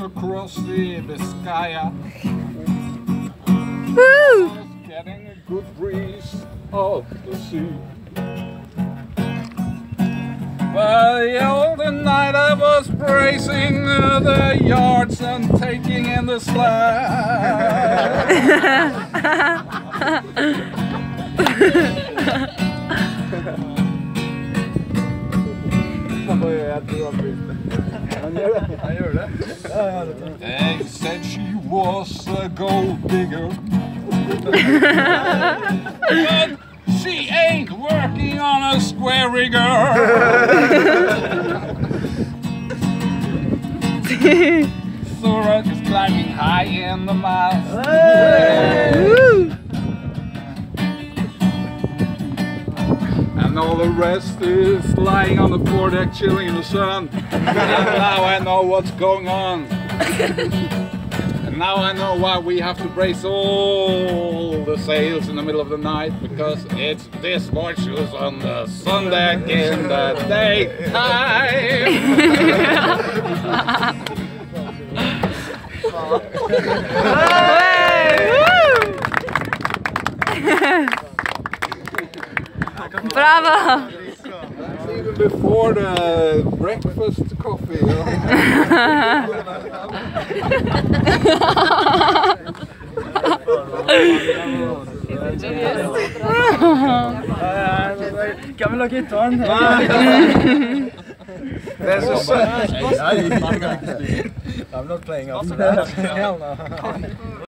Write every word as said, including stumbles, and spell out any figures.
across the Biscaya. Woo! I was getting a good breeze of the sea. But the older night I was bracing uh, the yards and taking in the slack. They said she was a gold digger. But she ain't working on a square rigger. Sora is climbing high in the mast. Woo! And all the rest is lying on the foredeck chilling in the sun. And now I know what's going on. And now I know why we have to brace all the sails in the middle of the night, because it's this much who's on the sun deck in the daytime. Bravo! Even before the breakfast coffee. Kan vi lage et annet? There's a sun. I'm not playing after that. Hell no.